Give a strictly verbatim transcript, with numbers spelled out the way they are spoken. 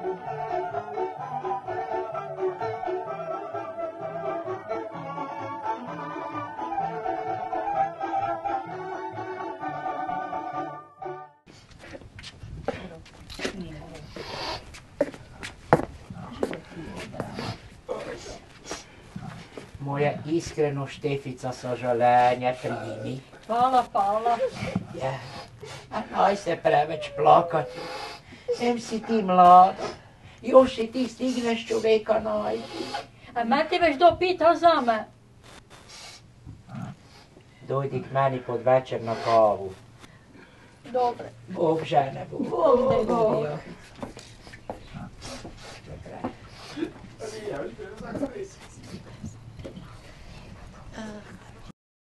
Moja iskreno Štefica sažalenje primi. Hvala, hvala. Ja, a naj se preveč plakati. Em si ti mlada, još i ti stigneš čoveka najti. A me ti već dopita za me? Dojdi k meni pod večer na kavu. Dobre. Bog žene, Bog. Bog te Bog. Dobre.